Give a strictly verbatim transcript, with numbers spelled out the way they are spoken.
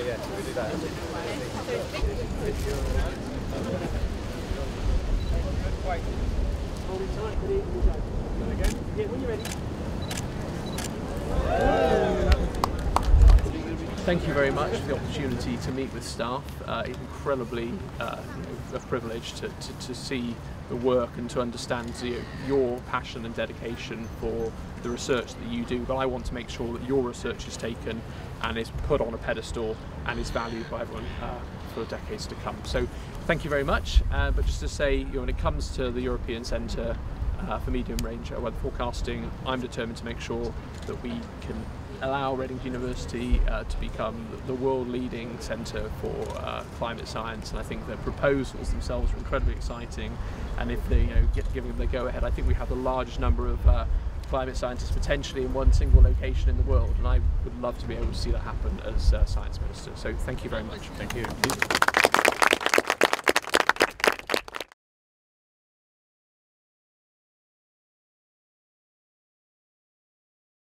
yeah, so we do that. Yeah, when you're ready. Thank you very much for the opportunity to meet with staff. Uh, it's incredibly uh, a privilege to, to, to see the work and to understand you know, your passion and dedication for the research that you do, but I want to make sure that your research is taken and is put on a pedestal and is valued by everyone uh, for decades to come. So thank you very much, uh, but just to say, you know, when it comes to the European Centre uh, for Medium Range Weather Forecasting, I'm determined to make sure that we can allow Reading University uh, to become the world-leading centre for uh, climate science, and I think the proposals themselves are incredibly exciting. And if they, you know, get giving them the go-ahead, I think we have the largest number of uh, climate scientists potentially in one single location in the world, and I would love to be able to see that happen as uh, Science Minister. So thank you very much. Thank you.